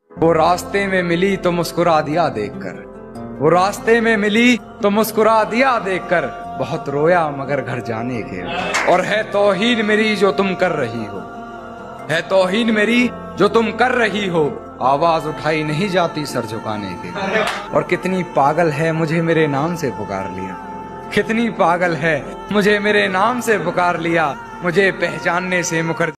वो रास्ते में मिली तो मुस्कुरा दिया देखकर, वो रास्ते में मिली तो मुस्कुरा दिया देखकर। बहुत रोया मगर घर जाने के, और है तौहीन मेरी जो तुम कर रही हो, है तौहीन मेरी जो तुम कर रही हो। आवाज उठाई नहीं जाती सर झुकाने के, और कितनी पागल है मुझे मेरे नाम से पुकार लिया, कितनी पागल है मुझे मेरे नाम से पुकार लिया। मुझे पहचानने से मुकर